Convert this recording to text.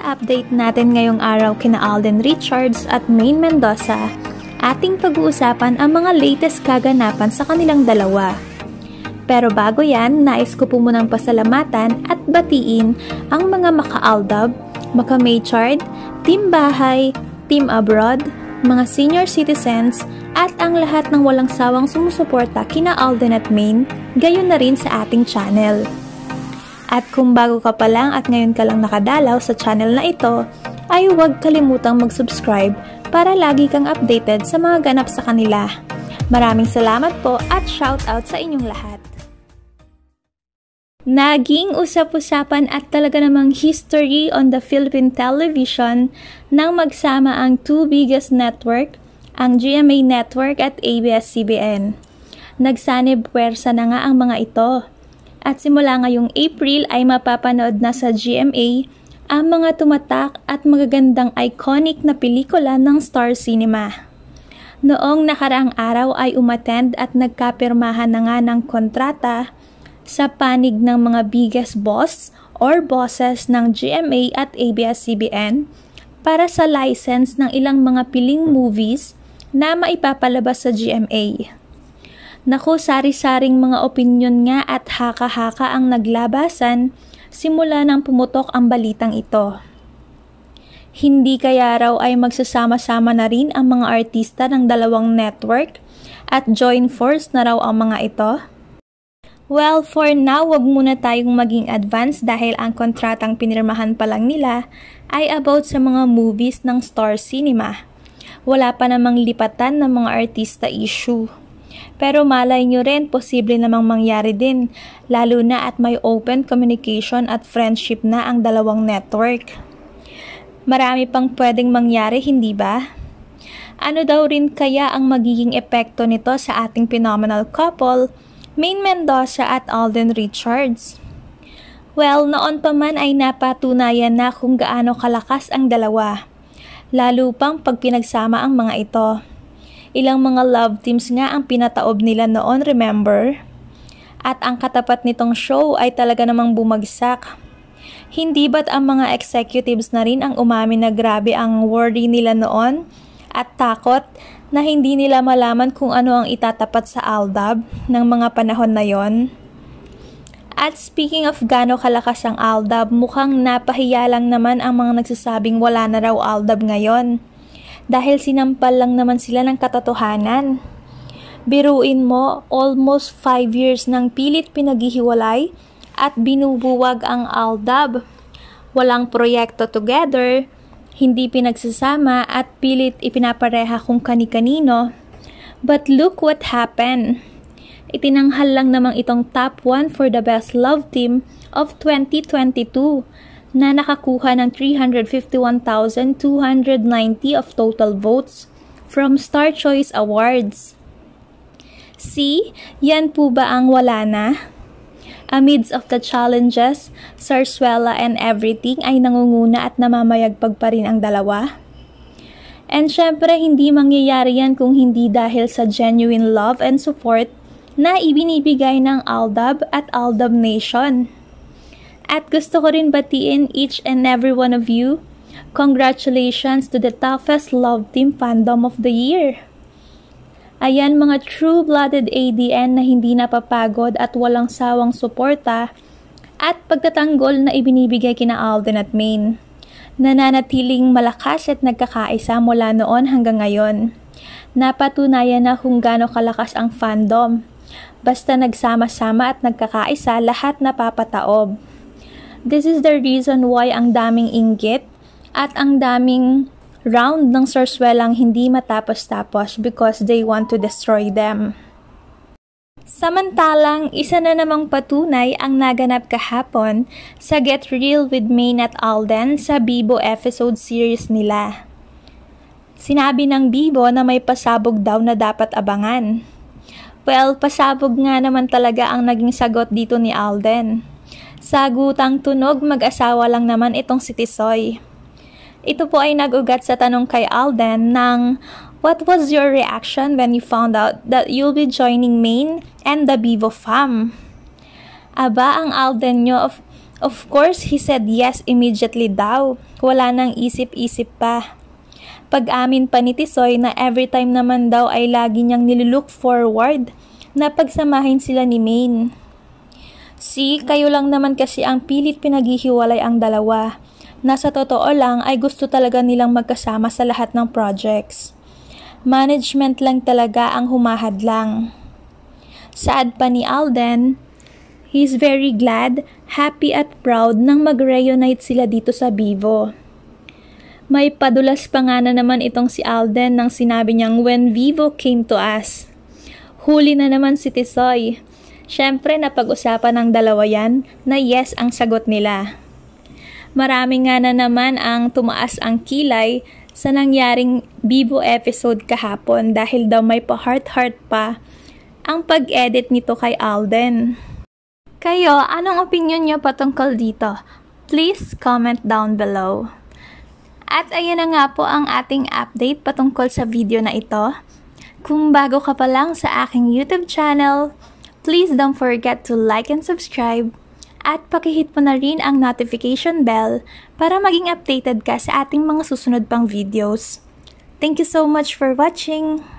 update natin ngayong araw kina Alden Richards at Maine Mendoza, ating pag-uusapan ang mga latest kaganapan sa kanilang dalawa. Pero bago yan, nais ko po munang pasalamatan at batiin ang mga maka-Aldab, maka-Maychard, Team Bahay, Team Abroad, mga senior citizens, at ang lahat ng walang sawang sumusuporta kina Alden at Maine, gayon na rin sa ating channel. At kung bago ka pa lang at ngayon ka lang nakadalaw sa channel na ito, ay huwag kalimutang mag-subscribe para lagi kang updated sa mga ganap sa kanila. Maraming salamat po at shoutout sa inyong lahat. Naging usap-usapan at talaga namang history on the Philippine television nang magsama ang two biggest network, ang GMA Network at ABS-CBN. Nagsanib puwersa na nga ang mga ito. At simula ngayong April ay mapapanood na sa GMA ang mga tumatak at magagandang iconic na pelikula ng Star Cinema. Noong nakaraang araw ay umattend at nagkapirmahan na nga ng kontrata sa panig ng mga biggest boss or bosses ng GMA at ABS-CBN para sa license ng ilang mga piling movies na maipapalabas sa GMA. Naku, sari-saring mga opinyon nga at haka-haka ang naglabasan simula nang pumutok ang balitang ito. Hindi kaya raw ay magsasama-sama na rin ang mga artista ng dalawang network at join force na raw ang mga ito? Well, for now, wag muna tayong maging advanced dahil ang kontratang pinirmahan pa lang nila ay about sa mga movies ng Star Cinema. Wala pa namang lipatan ng mga artista issue. Pero malay nyo rin, posible namang mangyari din, lalo na at may open communication at friendship na ang dalawang network. Marami pang pwedeng mangyari, hindi ba? Ano daw rin kaya ang magiging epekto nito sa ating phenomenal couple, Maine Mendoza at Alden Richards? Well, noon pa man ay napatunayan na kung gaano kalakas ang dalawa, lalo pang pag pinagsama ang mga ito. Ilang mga love teams nga ang pinataob nila noon, remember? At ang katapat nitong show ay talaga namang bumagsak. Hindi ba't ang mga executives na rin ang umamin na grabe ang worry nila noon at takot na hindi nila malaman kung ano ang itatapat sa Aldab ng mga panahon na yon? At speaking of gaano kalakas ang Aldab, mukhang napahiya lang naman ang mga nagsasabing wala na raw Aldab ngayon. Dahil sinampal lang naman sila ng katotohanan. Biruin mo, almost 5 years nang pilit pinaghihiwalay at binubuwag ang Aldab. Walang proyekto together, hindi pinagsasama at pilit ipinapareha kung kani-kanino. But look what happened. Itinanghal lang namang itong top 1 for the best love team of 2022. Na nakakuha ng 351,290 of total votes from Star Choice Awards. See, yan po ba ang wala na? Amidst of the challenges, Sarsuela and everything ay nangunguna at namamayagpag pa rin ang dalawa. And syempre, hindi mangyayari yan kung hindi dahil sa genuine love and support na ibinibigay ng Aldab at Aldab Nation. At gusto ko rin batiin each and every one of you. Congratulations to the toughest love team fandom of the year. Ayan mga true-blooded ADN na hindi napapagod at walang sawang suporta at pagtatanggol na ibinibigay kina Alden at Maine. Nananatiling malakas at nagkakaisa mula noon hanggang ngayon. Napatunayan na kung gaano kalakas ang fandom. Basta nagsama-sama at nagkakaisa, lahat napapataob. This is the reason why ang daming inggit at ang daming round ng Sarsuelang hindi matapos-tapos because they want to destroy them. Samantalang, isa na namang patunay ang naganap kahapon sa Get Real with Maine at Alden sa Bibo episode series nila. Sinabi ng Bibo na may pasabog daw na dapat abangan. Well, pasabog nga naman talaga ang naging sagot dito ni Alden. Sagutang tunog, mag-asawa lang naman itong si Tisoy. Ito po ay nag-ugat sa tanong kay Alden ng, what was your reaction when you found out that you'll be joining Maine and the Bibo fam? Aba, ang Alden nyo, Of course, he said yes immediately daw. Wala nang isip-isip pa. Pag-amin pa ni Tisoy na every time naman daw ay lagi niyang nilook forward na pagsamahin sila ni Maine. Kayo lang naman kasi ang pilit pinaghihiwalay ang dalawa. Sa totoo lang ay gusto talaga nilang magkasama sa lahat ng projects. Management lang talaga ang humahadlang. Saad pa ni Alden, he's very glad, happy at proud nang mag-reunite sila dito sa Vivo. May padulas pa nga na naman itong si Alden nang sinabi niyang when Vivo came to us. Huli na naman si Tisoy. Siyempre napag-usapan ng dalawa yan na yes ang sagot nila. Marami nga na naman ang tumaas ang kilay sa nangyaring Vivo episode kahapon dahil daw may pa-heart-heart pa ang pag-edit nito kay Alden. Kayo, anong opinion niyo patungkol dito? Please comment down below. At ayan na nga po ang ating update patungkol sa video na ito. Kung bago ka pa lang sa aking YouTube channel, please don't forget to like and subscribe at pakihit mo na rin ang notification bell para maging updated ka sa ating mga susunod pang videos. Thank you so much for watching!